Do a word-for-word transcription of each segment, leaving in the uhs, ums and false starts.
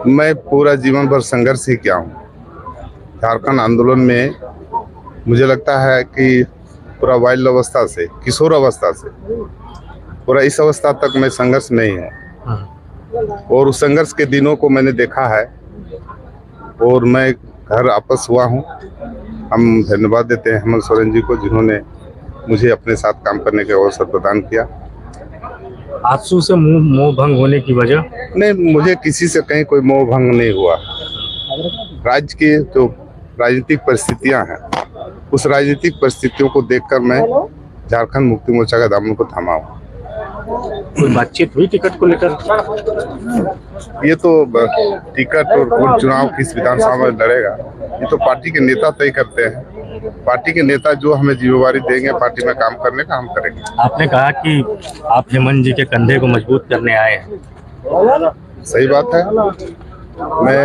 मैं पूरा जीवन भर संघर्ष ही किया हूँ। झारखंड आंदोलन में मुझे लगता है कि पूरा बाल्य अवस्था से किशोर अवस्था से पूरा इस अवस्था तक मैं संघर्ष में ही हूँ और उस संघर्ष के दिनों को मैंने देखा है और मैं घर वापस हुआ हूँ। हम धन्यवाद देते हैं हेमंत सोरेन जी को, जिन्होंने मुझे अपने साथ काम करने का अवसर प्रदान किया। आंसू से मुंह मोह भंग होने की वजह? नहीं, मुझे किसी से कहीं कोई मोह भंग नहीं हुआ। राज्य की जो राजनीतिक परिस्थितियां हैं, उस राजनीतिक परिस्थितियों को देखकर मैं झारखंड मुक्ति मोर्चा का दामन को थामा हूँ। कोई बातचीत हुई टिकट को लेकर? ये तो टिकट और कौन चुनाव किस विधानसभा में लड़ेगा, ये तो पार्टी के नेता तय करते हैं। पार्टी के नेता जो हमें जिम्मेवारी देंगे पार्टी में काम करने का, हम करेंगे। आपने कहा कि आप हेमंत जी के कंधे को मजबूत करने आए हैं। सही बात है। मैं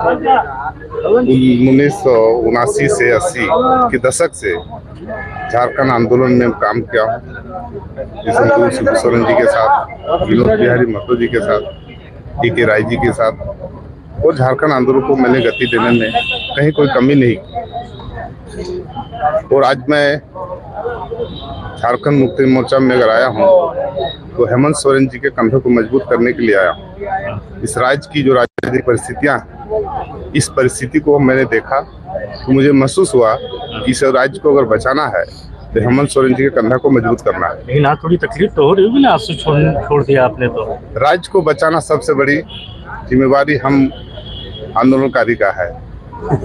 उन्नीस सौ उनासी से अस्सी के दशक से झारखंड आंदोलन में काम किया हूँ, जिसमें शिबू सोरेन जी के साथ, विनोद बिहारी महतो जी के साथ, टी के राय जी के साथ, और झारखंड आंदोलन को मैंने गति देने में कहीं कोई कमी नहीं की। और आज मैं झारखंड मुक्ति मोर्चा में अगर आया हूँ तो हेमंत सोरेन जी के कंधों को मजबूत करने के लिए आया हूँ। इस राज्य की जो राजनीतिक परिस्थितियाँ, इस परिस्थिति को मैंने देखा तो मुझे महसूस हुआ कि इस राज्य को अगर बचाना है तो हेमंत सोरेन जी के कंधा को मजबूत करना है। लेकिन आप थोड़ी तकलीफ तो हो रही होगी ना, आंसू छोड़ छोड़ दिया आपने तो। राज्य को बचाना सबसे बड़ी जिम्मेवारी हम आंदोलनकारी का है।